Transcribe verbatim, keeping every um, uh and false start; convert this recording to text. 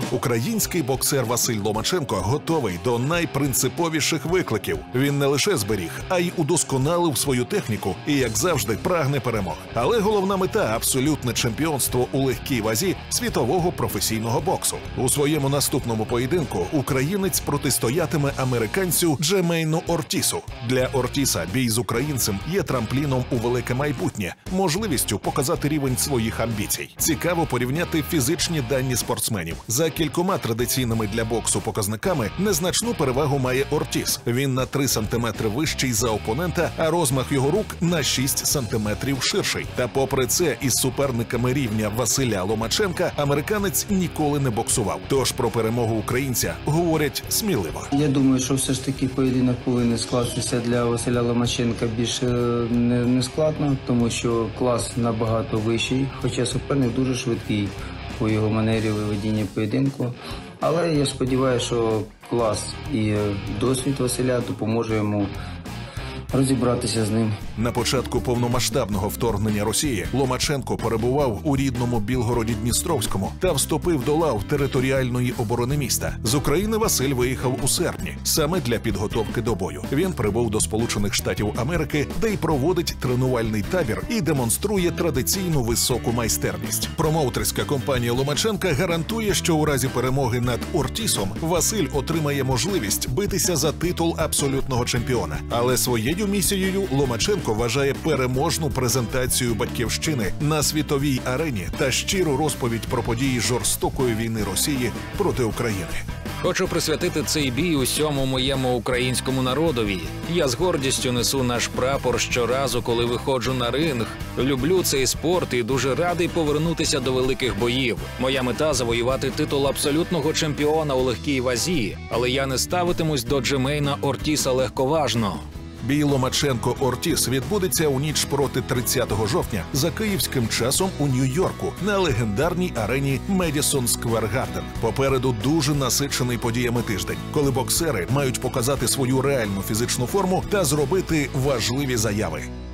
Український боксер Василь Ломаченко готовий до найпринциповіших викликів. Він не лише зберіг, а й удосконалив свою техніку і, як завжди, прагне перемог. Але головна мета – абсолютне чемпіонство у легкій вазі світового професійного боксу. У своєму наступному поєдинку українець протистоятиме американцю Джемейну Ортісу. Для Ортіса бій з українцем є трампліном у велике майбутнє, можливістю показати рівень своїх амбіцій. Цікаво порівняти фізичні дані спортсменів. За кількома традиційними для боксу показниками незначну перевагу має Ортіс. Він на три сантиметри вищий за опонента, а розмах його рук на шість сантиметрів ширший. Та попри це, із суперниками рівня Василя Ломаченка американець ніколи не боксував. Тож про перемогу українця говорять сміливо. Я думаю, що все ж таки поєдинок повинен скластися для Василя Ломаченка більш не, не складно, тому що клас набагато вищий, хоча суперник дуже швидкий у його манері виведення поєдинку. Але я сподіваюся, що клас і досвід Василя допоможе йому розібратися з ним. На початку повномасштабного вторгнення Росії Ломаченко перебував у рідному Білгороді-Дністровському та вступив до лав територіальної оборони міста. З України Василь виїхав у серпні, саме для підготовки до бою. Він прибув до Сполучених Штатів Америки, де й проводить тренувальний табір і демонструє традиційну високу майстерність. Промоутерська компанія Ломаченка гарантує, що у разі перемоги над Ортісом Василь отримає можливість битися за титул абсолютного чемпіона. Але своєю місією Ломаченко вважає переможну презентацію батьківщини на світовій арені та щиру розповідь про події жорстокої війни Росії проти України. Хочу присвятити цей бій усьому моєму українському народові. Я з гордістю несу наш прапор щоразу, коли виходжу на ринг. Люблю цей спорт і дуже радий повернутися до великих боїв. Моя мета – завоювати титул абсолютного чемпіона у легкій вазі, але я не ставитимусь до Джемейна Ортіса легковажно. Бій Ломаченко-Ортіс відбудеться у ніч проти тридцятого жовтня за київським часом у Нью-Йорку на легендарній арені Медісон Сквер Гарден. Попереду дуже насичений подіями тиждень, коли боксери мають показати свою реальну фізичну форму та зробити важливі заяви.